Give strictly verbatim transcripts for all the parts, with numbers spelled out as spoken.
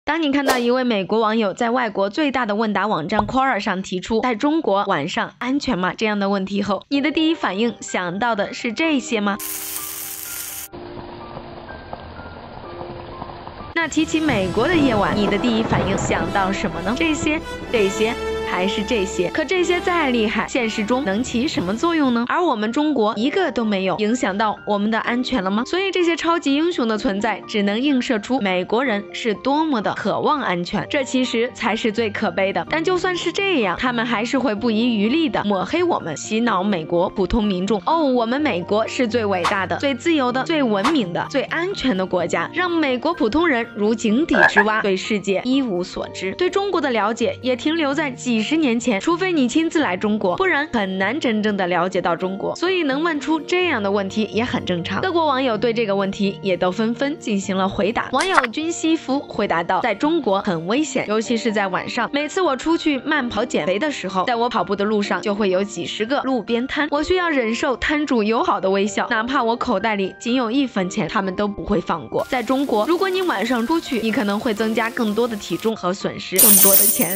当你看到一位美国网友在外国最大的问答网站 Quora 上提出在中国晚上安全吗这样的问题后，你的第一反应想到的是这些吗？那提起美国的夜晚，你的第一反应想到什么呢？这些，这些。还是这些，可这些再厉害，现实中能起什么作用呢？而我们中国一个都没有，影响到我们的安全了吗？所以这些超级英雄的存在，只能映射出美国人是多么的渴望安全，这其实才是最可悲的。但就算是这样，他们还是会不遗余力的抹黑我们，洗脑美国普通民众。哦，我们美国是最伟大的、最自由的、最文明的、最安全的国家，让美国普通人如井底之蛙，对世界一无所知，对中国的了解也停留在几十年前，除非你亲自来中国，不然很难真正的了解到中国。所以能问出这样的问题也很正常。各国网友对这个问题也都纷纷进行了回答。网友君西夫回答道，在中国很危险，尤其是在晚上。每次我出去慢跑减肥的时候，在我跑步的路上就会有几十个路边摊，我需要忍受摊主友好的微笑，哪怕我口袋里仅有一分钱，他们都不会放过。在中国，如果你晚上出去，你可能会增加更多的体重和损失更多的钱。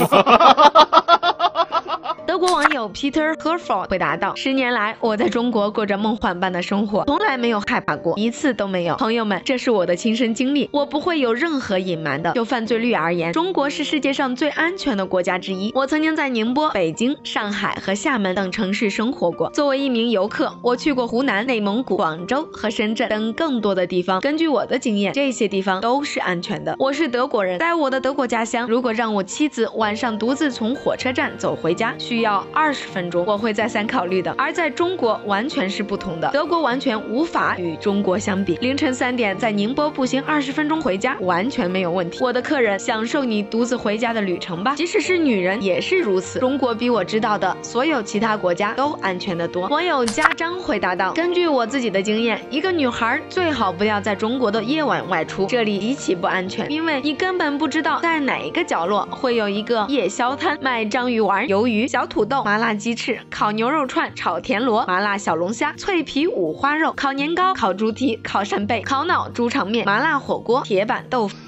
德国网友 Peter Herford 回答道，十年来我在中国过着梦幻般的生活，从来没有害怕过，一次都没有。朋友们，这是我的亲身经历，我不会有任何隐瞒的。就犯罪率而言，中国是世界上最安全的国家之一。我曾经在宁波、北京、上海和厦门等城市生活过。作为一名游客，我去过湖南、内蒙古、广州和深圳等更多的地方。根据我的经验，这些地方都是安全的。我是德国人，在我的德国家乡，如果让我妻子晚上独自从火车站走回家，需要二十分钟，我会再三考虑的。而在中国完全是不同的，德国完全无法与中国相比。凌晨三点在宁波步行二十分钟回家完全没有问题。我的客人，享受你独自回家的旅程吧，即使是女人也是如此。中国比我知道的所有其他国家都安全得多。网友家章回答道，根据我自己的经验，一个女孩最好不要在中国的夜晚外出，这里极其不安全，因为你根本不知道在哪一个角落会有一个夜宵摊，卖章鱼丸、鱿鱼、小土豆、麻辣鸡翅、烤牛肉串、炒田螺、麻辣小龙虾、脆皮五花肉、烤年糕、烤猪蹄、烤扇贝、烤脑、猪肠面、麻辣火锅、铁板豆腐。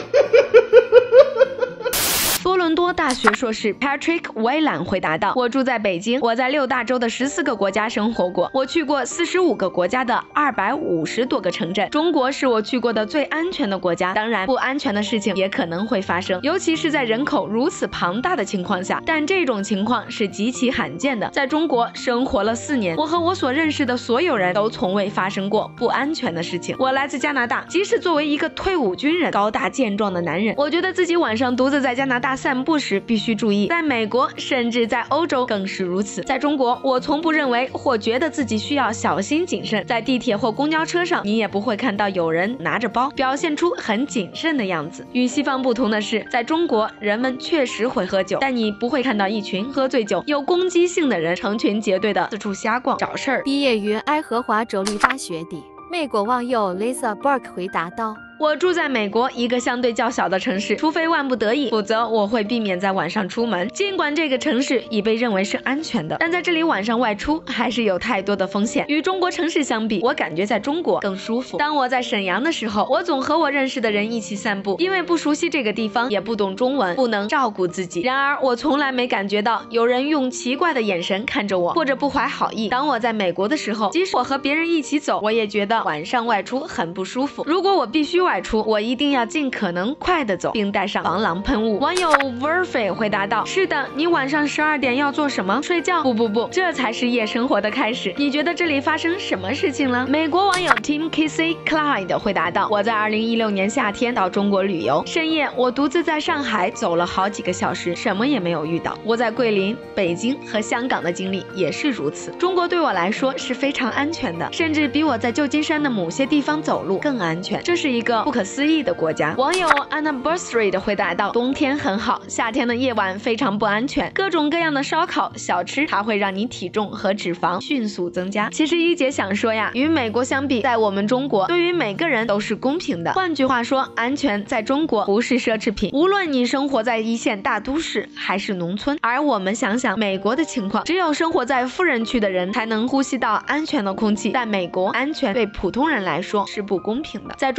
多伦多大学硕士 Patrick 威兰回答道，我住在北京，我在六大洲的十四个国家生活过，我去过四十五个国家的二百五十多个城镇。中国是我去过的最安全的国家，当然不安全的事情也可能会发生，尤其是在人口如此庞大的情况下，但这种情况是极其罕见的。在中国生活了四年，我和我所认识的所有人都从未发生过不安全的事情。我来自加拿大，即使作为一个退伍军人，高大健壮的男人，我觉得自己晚上独自在加拿大散步时必须注意，在美国甚至在欧洲更是如此。在中国，我从不认为或觉得自己需要小心谨慎，在地铁或公交车上，你也不会看到有人拿着包，表现出很谨慎的样子。与西方不同的是，在中国人们确实会喝酒，但你不会看到一群喝醉酒有攻击性的人成群结队的四处瞎逛找事儿。 毕业于爱荷华州立大学的美国网友 Lisa Burke 回答道， 我住在美国一个相对较小的城市，除非万不得已，否则我会避免在晚上出门。尽管这个城市已被认为是安全的，但在这里晚上外出还是有太多的风险。与中国城市相比，我感觉在中国更舒服。当我在沈阳的时候，我总和我认识的人一起散步，因为不熟悉这个地方，也不懂中文，不能照顾自己。然而，我从来没感觉到有人用奇怪的眼神看着我，或者不怀好意。当我在美国的时候，即使我和别人一起走，我也觉得晚上外出很不舒服。如果我必须外出，我一定要尽可能快的走，并带上防狼喷雾。网友 Verfe 回答道，是的，你晚上十二点要做什么？睡觉？不不不，这才是夜生活的开始。你觉得这里发生什么事情了？美国网友 Tim Casey Clyde 回答道，我在二零一六年夏天到中国旅游，深夜我独自在上海走了好几个小时，什么也没有遇到。我在桂林、北京和香港的经历也是如此。中国对我来说是非常安全的，甚至比我在旧金山的某些地方走路更安全。这是一个不可思议的国家。网友 Anniversary 的回答道，冬天很好，夏天的夜晚非常不安全，各种各样的烧烤小吃，它会让你体重和脂肪迅速增加。其实一姐想说呀，与美国相比，在我们中国对于每个人都是公平的。换句话说，安全在中国不是奢侈品，无论你生活在一线大都市还是农村。而我们想想美国的情况，只有生活在富人区的人才能呼吸到安全的空气，在美国安全对普通人来说是不公平的。在中国的夜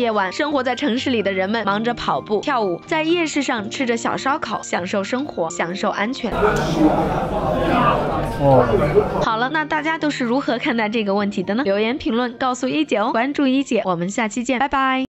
夜晚，生活在城市里的人们忙着跑步、跳舞，在夜市上吃着小烧烤，享受生活，享受安全。哦，好了，那大家都是如何看待这个问题的呢？留言评论告诉一姐哦，关注一姐，我们下期见，拜拜。